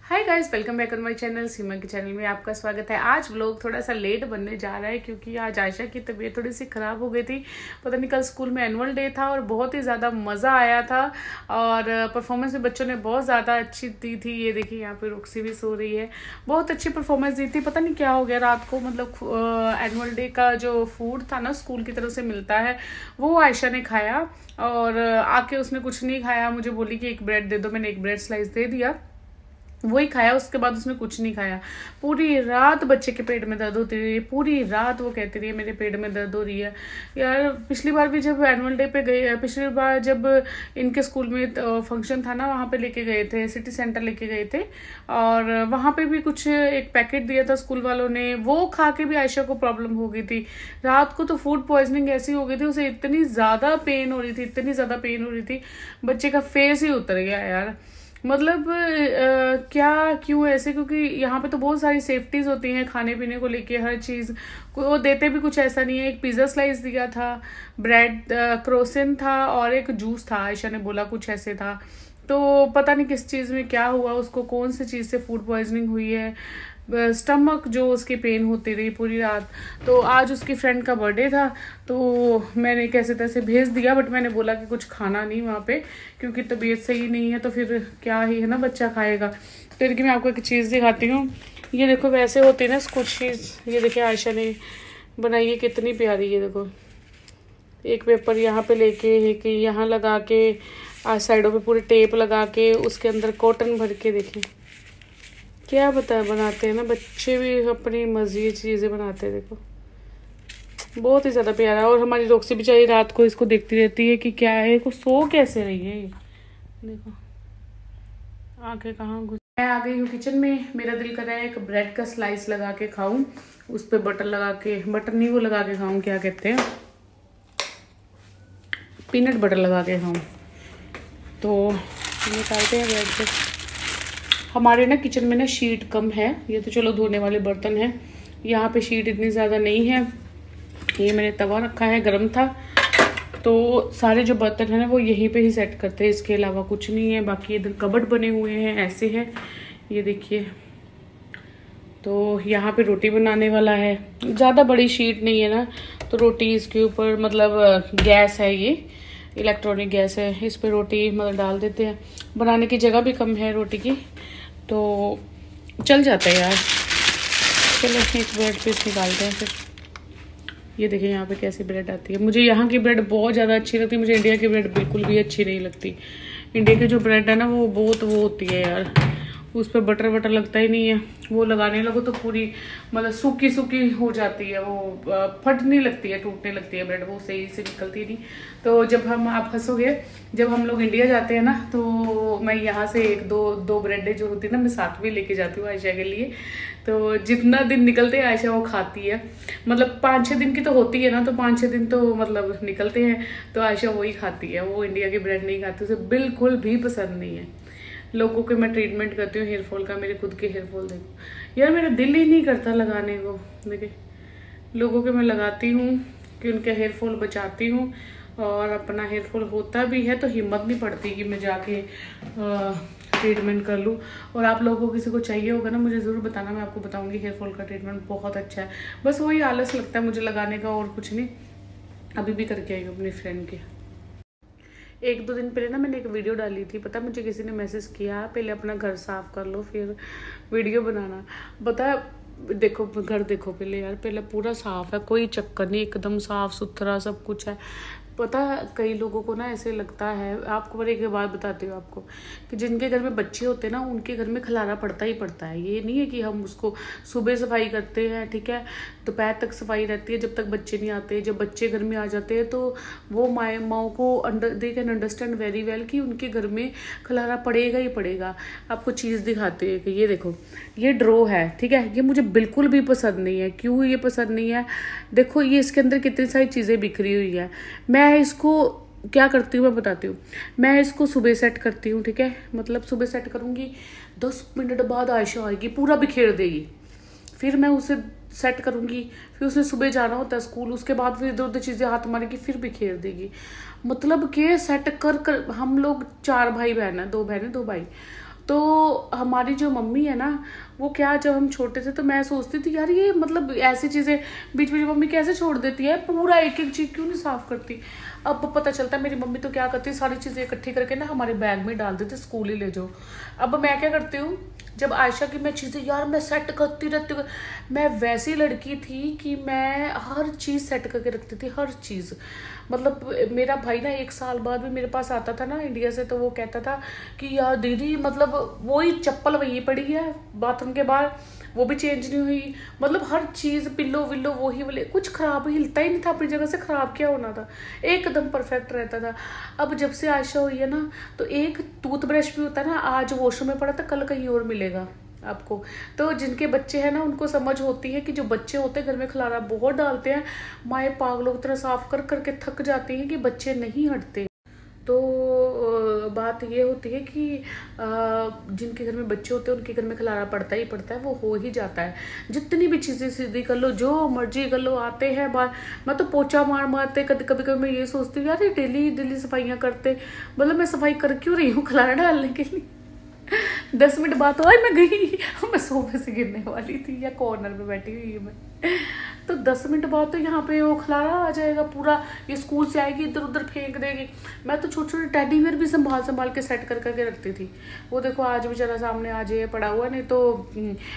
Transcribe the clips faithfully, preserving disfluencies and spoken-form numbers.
Hi guys, welcome back on my channel. Seema के channel में आपका स्वागत है। आज व्लॉग थोड़ा सा लेट बनने जा रहा है क्योंकि आज आयशा की तबीयत थोड़ी सी ख़राब हो गई थी। पता नहीं, कल स्कूल में एनुअल डे था और बहुत ही ज़्यादा मज़ा आया था और परफॉर्मेंस भी बच्चों ने बहुत ज़्यादा अच्छी दी थी। ये देखिए, यहाँ पे रुक्सी भी सो रही है। बहुत अच्छी परफॉर्मेंस दी थी। पता नहीं क्या हो गया रात को, मतलब एनुअल डे का जो फूड था ना, स्कूल की तरफ से मिलता है, वो आयशा ने खाया और आके उसने कुछ नहीं खाया। मुझे बोली कि एक ब्रेड दे दो, मैंने एक ब्रेड स्लाइस दे दिया, वही खाया। उसके बाद उसने कुछ नहीं खाया। पूरी रात बच्चे के पेट में दर्द होती रही है। पूरी रात वो कहती रही है मेरे पेट में दर्द हो रही है। यार, पिछली बार भी जब एनुअल डे पे गए, पिछली बार जब इनके स्कूल में फंक्शन था ना, वहाँ पे लेके गए थे, सिटी सेंटर लेके गए थे और वहाँ पे भी कुछ एक पैकेट दिया था स्कूल वालों ने, वो खा के भी आयशा को प्रॉब्लम हो गई थी। रात को तो फूड पॉइजनिंग ऐसी हो गई थी, उसे इतनी ज़्यादा पेन हो रही थी, इतनी ज़्यादा पेन हो रही थी, बच्चे का फेस ही उतर गया यार। मतलब आ, क्या क्यों ऐसे? क्योंकि यहाँ पे तो बहुत सारी सेफ्टीज होती हैं खाने पीने को लेके, हर चीज़ वो देते भी कुछ ऐसा नहीं है। एक पिज़्ज़ा स्लाइस दिया था, ब्रेड क्रोसेंट था और एक जूस था, आयशा ने बोला कुछ ऐसे था। तो पता नहीं किस चीज़ में क्या हुआ उसको, कौन सी चीज़ से फूड पॉइजनिंग हुई है, स्टमक जो उसकी पेन होती रही पूरी रात। तो आज उसकी फ्रेंड का बर्थडे था तो मैंने कैसे तैसे भेज दिया, बट मैंने बोला कि कुछ खाना नहीं वहाँ पे क्योंकि तबीयत सही नहीं है, तो फिर क्या ही है ना, बच्चा खाएगा। तो इनकी मैं आपको एक चीज़ दिखाती हूँ। ये देखो, वैसे होती है ना कुछ चीज़। ये देखिए, आयशा ने बनाई है, कितनी प्यारी। ये देखो, एक पेपर यहाँ पे लेके, एक यहाँ लगा के, आज साइडों पे पूरे टेप लगा के, उसके अंदर कॉटन भर के, देखिए क्या बता बनाते हैं ना बच्चे भी, अपनी मर्जी चीज़ें बनाते हैं। देखो, बहुत ही ज़्यादा प्यारा। और हमारी रोक्सी बेचारी रात को इसको देखती रहती है कि क्या है, को सो कैसे रही है। देखो आके कहाँ घुस। मैं आ गई हूँ किचन में। मेरा दिल कर रहा है एक ब्रेड का स्लाइस लगा के खाऊं, उस पर बटर लगा के, बटर नहीं वो लगा के खाऊं, क्या कहते हैं, पीनट बटर लगा के खाऊं। तो निकालते हैं ब्रेड पे। हमारे ना किचन में ना शीट कम है, ये तो चलो धोने वाले बर्तन हैं, यहाँ पे शीट इतनी ज़्यादा नहीं है। ये मैंने तवा रखा है, गरम था, तो सारे जो बर्तन हैं ना वो यहीं पे ही सेट करते हैं, इसके अलावा कुछ नहीं है। बाकी इधर कबर्ड बने हुए हैं, ऐसे हैं, ये देखिए। तो यहाँ पे रोटी बनाने वाला है, ज़्यादा बड़ी शीट नहीं है ना, तो रोटी इसके ऊपर, मतलब गैस है, ये इलेक्ट्रॉनिक गैस है, इस पर रोटी मतलब डाल देते हैं। बनाने की जगह भी कम है रोटी की, तो चल जाता है यार। चलो एक ब्रेड पीस निकालते हैं फिर। ये देखिए यहाँ पे कैसी ब्रेड आती है। मुझे यहाँ की ब्रेड बहुत ज़्यादा अच्छी लगती है, मुझे इंडिया की ब्रेड बिल्कुल भी अच्छी नहीं लगती। इंडिया की जो ब्रेड है ना वो बहुत वो होती है यार, उस पर बटर वटर लगता ही नहीं है। वो लगाने लगो तो पूरी मतलब सूखी सूखी हो जाती है, वो फटने लगती है, टूटने लगती है ब्रेड, वो सही से निकलती नहीं। तो जब हम, आप हंसोगे, जब हम लोग इंडिया जाते हैं ना, तो मैं यहाँ से एक दो दो ब्रेडें जो होती है ना, मैं साथ में लेके जाती हूँ आयशा के लिए। तो जितना दिन निकलते हैं आयशा वो खाती है, मतलब पाँच छः दिन की तो होती है ना, तो पाँच छः दिन तो मतलब निकलते हैं, तो आयशा वही खाती है। वो इंडिया की ब्रेड नहीं खाती, उसे बिल्कुल भी पसंद नहीं है। लोगों के मैं ट्रीटमेंट करती हूँ हेयर फॉल का, मेरे खुद के हेयर फॉल देखो यार, मेरा दिल ही नहीं करता लगाने को। देखिए, लोगों के मैं लगाती हूँ कि उनके हेयर फॉल बचाती हूँ, और अपना हेयर फॉल होता भी है तो हिम्मत नहीं पड़ती कि मैं जाके ट्रीटमेंट कर लूँ। और आप लोगों को किसी को चाहिए होगा ना, मुझे ज़रूर बताना, मैं आपको बताऊँगी। हेयर फॉल का ट्रीटमेंट बहुत अच्छा है, बस वही आलस लगता है मुझे लगाने का, और कुछ नहीं। अभी भी करके आई हूँ अपनी फ्रेंड के। एक दो दिन पहले ना मैंने एक वीडियो डाली थी, पता मुझे किसी ने मैसेज किया, पहले अपना घर साफ कर लो फिर वीडियो बनाना। पता देखो, घर देखो पहले यार, पहले पूरा साफ है, कोई चक्कर नहीं, एकदम साफ सुथरा सब कुछ है। पता कई लोगों को ना ऐसे लगता है, आपको पर एक बात बताती हूँ आपको, कि जिनके घर में बच्चे होते हैं ना, उनके घर में खलारा पड़ता ही पड़ता है। ये नहीं है कि हम उसको सुबह सफाई करते हैं, ठीक है, दोपहर तक सफाई रहती है जब तक बच्चे नहीं आते। जब बच्चे घर में आ जाते हैं तो वो माए माओ को under they can understand very well कि उनके घर में खलारा पड़ेगा ही पड़ेगा। आपको चीज़ दिखाते हैं कि ये देखो, ये ड्रो है, ठीक है, ये मुझे बिल्कुल भी पसंद नहीं है। क्यों ये पसंद नहीं है? देखो ये इसके अंदर कितनी सारी चीज़ें बिखरी हुई है। मैं इसको क्या करती हूँ मैं बताती हूँ। मैं इसको सुबह सेट करती हूँ, ठीक है, मतलब सुबह सेट करूँगी, दस मिनट बाद आयशा आएगी, पूरा बिखेर देगी। फिर मैं उसे सेट करूँगी, फिर उसे सुबह जाना होता है स्कूल, उसके बाद फिर इधर उधर चीज़ें हाथ मारेगी, फिर बिखेर देगी। मतलब कि सेट कर कर हम लोग चार भाई बहन हैं, दो बहनें दो भाई, तो हमारी जो मम्मी है ना, वो क्या, जब हम छोटे थे तो मैं सोचती थी यार ये मतलब ऐसी चीज़ें बीच बीच मम्मी कैसे छोड़ देती है, पूरा एक एक चीज़ क्यों नहीं साफ़ करती। अब पता चलता है मेरी मम्मी तो क्या करती है, सारी चीज़ें इकट्ठी करके ना हमारे बैग में डाल देती, स्कूल ही ले जाओ। अब मैं क्या करती हूँ, जब आयशा की मैं चीज़ें यार मैं सेट करती रहती हूँ, मैं वैसी लड़की थी कि मैं हर चीज़ सेट करके रखती थी, हर चीज़। मतलब मेरा भाई ना एक साल बाद भी मेरे पास आता था ना इंडिया से, तो वो कहता था कि यार दीदी मतलब वही चप्पल वही पड़ी है बाथरूम के बाहर, वो भी चेंज नहीं हुई, मतलब हर चीज़ पिल्लो विल्लो वही वाले, कुछ ख़राब हिलता ही नहीं था अपनी जगह से, ख़राब क्या होना था, एकदम परफेक्ट रहता था। अब जब से आयशा हुई है ना, तो एक टूथब्रश भी होता है ना, आज वॉशरूम में पड़ा था कल कहीं और मिलेगा आपको। तो जिनके बच्चे हैं ना उनको समझ होती है कि जो बच्चे होते हैं घर में खलारा बहुत डालते हैं, माए पागलों की तरह साफ कर करके थक जाती हैं कि बच्चे नहीं हटते। तो बात ये होती है कि जिनके घर में बच्चे होते हैं उनके घर में खलारा पड़ता ही पड़ता है, वो हो ही जाता है। जितनी भी चीज़ें सीधी कर लो, जो मर्जी कर लो, आते हैं बाहर। मैं तो पोछा मार मारते कभी कभी कभी मैं ये सोचती हूँ यार ये डेली डेली सफाइयाँ करते, मतलब मैं सफाई कर क्यों रही हूँ खलारा डालने के लिए। दस मिनट बाद तो मैं गई, मैं सोफे से गिरने वाली थी या कॉर्नर में बैठी हुई मैं, तो दस मिनट बाद तो यहाँ पे वो खलारा आ जाएगा पूरा, ये स्कूल से आएगी इधर उधर फेंक देगी। मैं तो छोटे छोटे टेडी बियर भी संभाल संभाल के सेट कर करके रखती थी। वो देखो आज बेचारा सामने आ जाए पड़ा हुआ, नहीं तो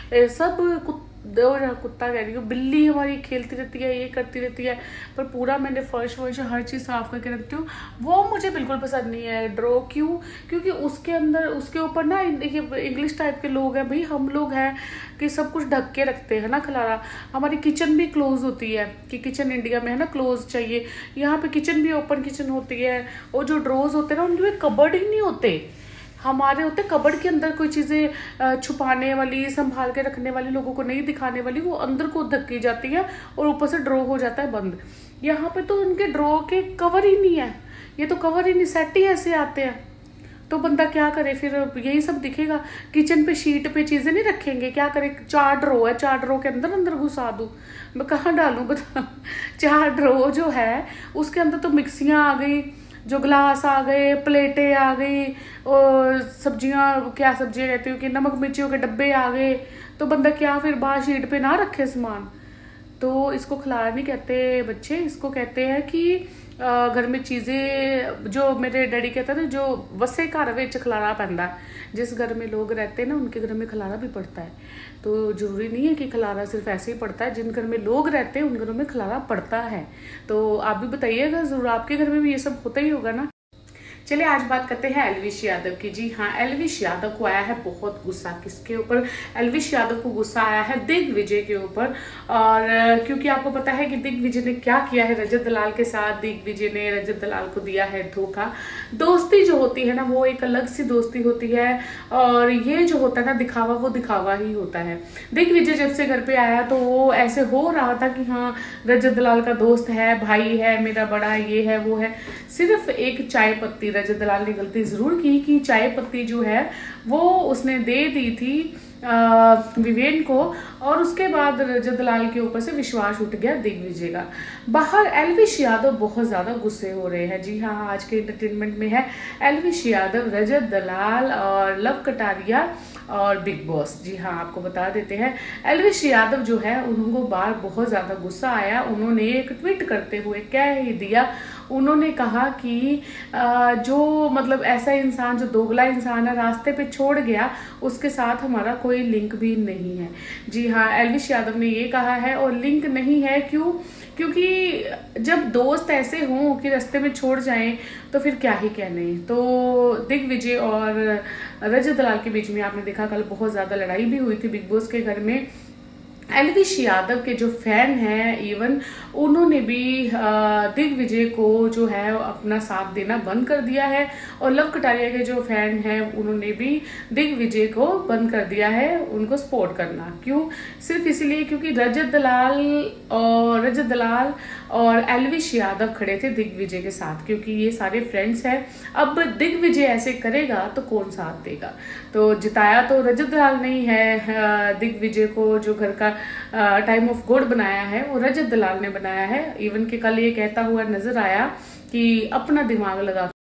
सब कुत्ता कह रही हूँ, बिल्ली हमारी खेलती रहती है, ये करती रहती है, पर पूरा मैंने फर्श वर्श हर चीज़ साफ करके रखती हूँ। वो मुझे बिल्कुल पसंद नहीं है ड्रॉ, क्यों? क्योंकि उसके अंदर उसके ऊपर ना इंग्लिश टाइप के लोग हैं भाई, हम लोग हैं कि सब कुछ ढक के रखते हैं ना खलारा। हमारी किचन भी क्लोज होती है कि किचन इंडिया में है ना क्लोज चाहिए, यहाँ पे किचन भी ओपन किचन होती है, और जो ड्रॉज होते हैं ना उनमें कबर्ड ही नहीं होते, हमारे होते कबर्ड के अंदर कोई चीज़ें छुपाने वाली, संभाल के रखने वाली, लोगों को नहीं दिखाने वाली, वो अंदर को धक्की जाती है और ऊपर से ड्रॉ हो जाता है बंद। यहाँ पे तो उनके ड्रॉ के कवर ही नहीं है, ये तो कवर ही नहीं, सेट ही ऐसे आते हैं। तो बंदा क्या करे फिर, यही सब दिखेगा। किचन पे शीट पे चीज़ें नहीं रखेंगे, क्या करे, चार ड्रॉ है, चार ड्रॉ के अंदर अंदर घुसा दूँ, मैं कहाँ डालूँ बता। चार ड्रॉ जो है उसके अंदर तो मिक्सियाँ आ गई, जो ग्लास आ गए, प्लेटें आ गई, और सब्जियां, क्या सब्जियां कहती हूँ कि नमक मिर्चियों के डब्बे आ गए, तो बंदा क्या फिर बाहर शीट पे ना रखे सामान। तो इसको खलारा नहीं कहते बच्चे, इसको कहते हैं कि घर में चीज़ें, जो मेरे डैडी कहते थे, जो वसे घर विच खलारा पैंदा, जिस घर में लोग रहते हैं ना उनके घर में खलारा भी पड़ता है। तो जरूरी नहीं है कि खलारा सिर्फ ऐसे ही पड़ता है, जिन घर में लोग रहते हैं उन घरों में खलारा पड़ता है। तो आप भी बताइएगा जरूर, आपके घर में भी ये सब होता ही होगा ना। चलिए आज बात करते हैं एल्विश यादव की। जी हाँ, एल्विश यादव को आया है बहुत गुस्सा। किसके ऊपर? एल्विश यादव को गुस्सा आया है दिग्विजय के ऊपर। और क्योंकि आपको पता है कि दिग्विजय ने क्या किया है रजत दलाल के साथ, दिग्विजय ने रजत दलाल को दिया है धोखा। दोस्ती जो होती है ना वो एक अलग सी दोस्ती होती है, और ये जो होता है ना दिखावा, वो दिखावा ही होता है। दिग्विजय जब से घर पे आया तो वो ऐसे हो रहा था कि हाँ रजत दलाल का दोस्त है, भाई है मेरा बड़ा, ये है वो है। सिर्फ एक चाय पत्ती, रजत दलाल ने गलती जरूर की कि चाय पत्ती जो है वो उसने दे दी थी विवेन को, और उसके बाद रजत दलाल के ऊपर से विश्वास उठ गया दिग्विजय का। बाहर एल्विश यादव बहुत ज्यादा गुस्से हो रहे हैं। जी हाँ, आज के एंटरटेनमेंट में है एल्विश यादव, रजत दलाल और लव कटारिया और बिग बॉस। जी हाँ, आपको बता देते हैं एल्विश यादव जो है उनको बाहर बहुत ज्यादा गुस्सा आया। उन्होंने एक ट्वीट करते हुए कह ही दिया, उन्होंने कहा कि जो मतलब ऐसा इंसान जो दोगला इंसान है रास्ते पे छोड़ गया, उसके साथ हमारा कोई लिंक भी नहीं है। जी हाँ, एल्विश यादव ने ये कहा है, और लिंक नहीं है क्यों? क्योंकि जब दोस्त ऐसे हों कि रास्ते में छोड़ जाएं तो फिर क्या ही कहने। तो दिग्विजय और रजत दलाल के बीच में आपने देखा कल बहुत ज्यादा लड़ाई भी हुई थी बिग बॉस के घर में। एल्विश यादव के जो फैन हैं इवन उन्होंने भी दिग्विजय को जो है अपना साथ देना बंद कर दिया है, और लव कटारिया के जो फैन हैं उन्होंने भी दिग्विजय को बंद कर दिया है उनको सपोर्ट करना। क्यों? सिर्फ इसलिए क्योंकि रजत दलाल और रजत दलाल और एल्विश यादव खड़े थे दिग्विजय के साथ, क्योंकि ये सारे फ्रेंड्स हैं। अब दिग्विजय ऐसे करेगा तो कौन साथ देगा? तो जिताया तो रजत दलाल नहीं है दिग्विजय को, जो घर का टाइम ऑफ गॉड बनाया है वो रजत दलाल ने बनाया है। इवन के कल ये कहता हुआ नजर आया कि अपना दिमाग लगा।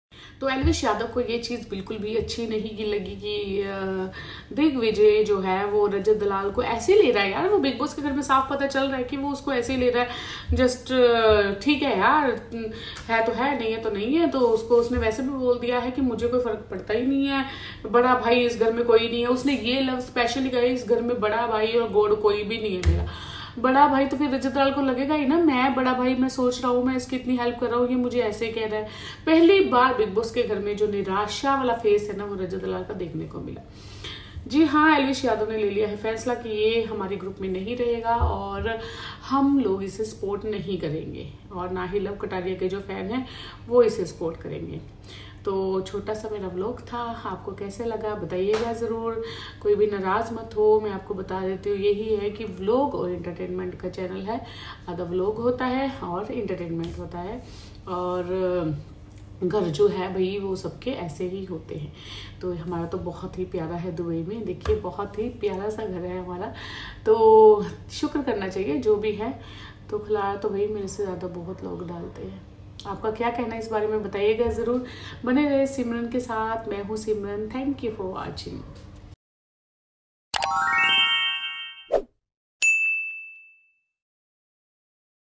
तो एलविश यादव को ये चीज़ बिल्कुल भी अच्छी नहीं लगी कि दिग्विजय जो है वो रजत दलाल को ऐसे ले रहा है। यार वो बिग बॉस के घर में साफ पता चल रहा है कि वो उसको ऐसे ले रहा है, जस्ट ठीक है यार, है तो है, नहीं है तो नहीं है। तो उसको उसने वैसे भी बोल दिया है कि मुझे कोई फर्क पड़ता ही नहीं है, बड़ा भाई इस घर में कोई नहीं है। उसने ये लव स्पेशली कहा, इस घर में बड़ा भाई और गॉड कोई भी नहीं है मेरा बड़ा भाई। तो फिर रजत दलाल को लगेगा ही ना, मैं बड़ा भाई, मैं सोच रहा हूँ, मैं इसकी इतनी हेल्प कर रहा हूँ, ये मुझे ऐसे कह रहा है। पहली बार बिग बॉस के घर में जो निराशा वाला फेस है ना, वो रजत दलाल का देखने को मिला। जी हाँ, एलविश यादव ने ले लिया है फैसला कि ये हमारे ग्रुप में नहीं रहेगा और हम लोग इसे सपोर्ट नहीं करेंगे, और ना ही लव कटारिया के जो फैन हैं वो इसे सपोर्ट करेंगे। तो छोटा सा मेरा व्लॉग था, आपको कैसे लगा बताइएगा ज़रूर, कोई भी नाराज़ मत हो। मैं आपको बता देती हूँ, यही है कि व्लॉग और एंटरटेनमेंट का चैनल है, आधा व्लॉग होता है और एंटरटेनमेंट होता है, और घर जो है भाई वो सबके ऐसे ही होते हैं। तो हमारा तो बहुत ही प्यारा है दुबई में, देखिए बहुत ही प्यारा सा घर है हमारा, तो शुक्र करना चाहिए जो भी है। तो खिलाया तो भाई मेरे से ज़्यादा बहुत लोग डालते हैं। आपका क्या कहना है इस बारे में बताइएगा ज़रूर। बने रहे सिमरन के साथ, मैं हूँ Simran, thank you for watching.